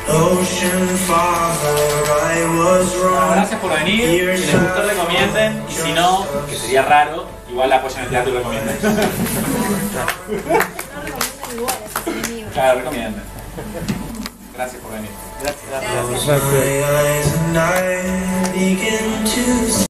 Gracias por venir. Si les gustó, recomienden. Y si no, que sería raro, igual apoyen el teatro y recomienden. Claro, recomienden. Gracias por venir. Gracias.